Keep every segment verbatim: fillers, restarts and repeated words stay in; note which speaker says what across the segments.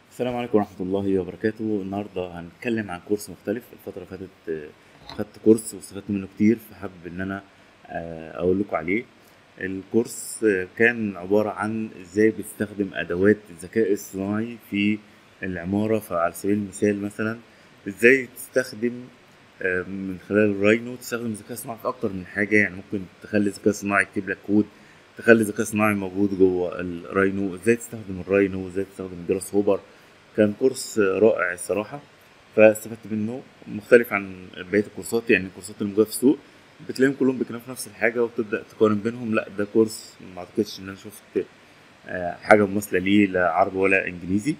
Speaker 1: السلام عليكم ورحمة الله وبركاته. النهاردة هنتكلم عن كورس مختلف. الفترة اللي فاتت آه، خدت كورس واستفدت منه كتير، فحابب إن أنا آه، أقول لكم عليه. الكورس آه، كان عبارة عن إزاي بتستخدم أدوات الذكاء الصناعي في العمارة. فعلى سبيل المثال مثلا إزاي تستخدم آه، من خلال الراينو تستخدم الذكاء الصناعي في أكتر من حاجة. يعني ممكن تخلي الذكاء الصناعي يكتب لك كود، تخلي الذكاء الصناعي موجود جوه الراينو، ازاي تستخدم الراينو، ازاي تستخدم جراس هوبر. كان كورس رائع الصراحة، فاستفدت منه. مختلف عن بقية الكورسات، يعني الكورسات اللي موجودة في السوق بتلاقيهم كلهم بيتكلموا في نفس الحاجة وبتبدأ تقارن بينهم. لا، ده كورس ما اعتقدش ان انا شفت آه، حاجة مماثلة ليه، لا عربي ولا انجليزي.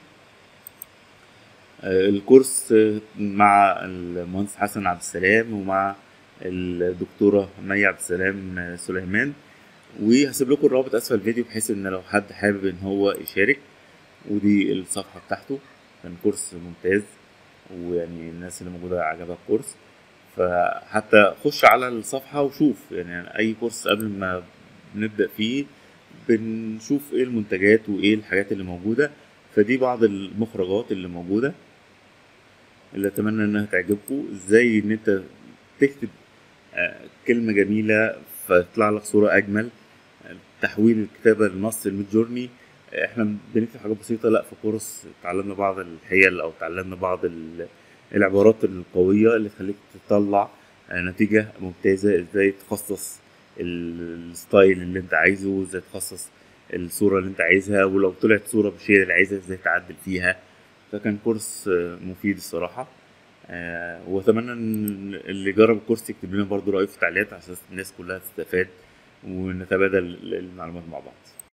Speaker 1: آه، الكورس آه، مع المهندس حسن عبد السلام ومع الدكتورة مي عبد السلام آه، سليمان. وهسيب لكم الرابط اسفل الفيديو بحيث ان لو حد حابب ان هو يشارك. ودي الصفحة بتاعته. كان كورس ممتاز، ويعني الناس اللي موجودة عجبها الكورس. فحتى خش على الصفحة وشوف، يعني أي كورس قبل ما بنبدأ فيه بنشوف ايه المنتجات وايه الحاجات اللي موجودة. فدي بعض المخرجات اللي موجودة اللي أتمنى إنها تعجبكم. ازاي إن أنت تكتب آه، كلمة جميلة فيطلع لك صورة أجمل. تحويل الكتابة لنص الميد جورني. احنا بنكتب حاجات بسيطة، لا في كورس اتعلمنا بعض الحيل او اتعلمنا بعض ال- العبارات القوية اللي تخليك تطلع آه، نتيجة ممتازة. ازاي تخصص ال- الستايل اللي انت عايزه، ازاي تخصص الصورة اللي انت عايزها، ولو طلعت صورة بالشيء اللي عايزها ازاي تعدل فيها. فكان كورس آه، مفيد الصراحة. آه، واتمنى ان اللي جرب الكورس يكتب لنا برضو رأيه في التعليقات عشان الناس كلها تستفاد ونتبادل المعلومات مع بعض.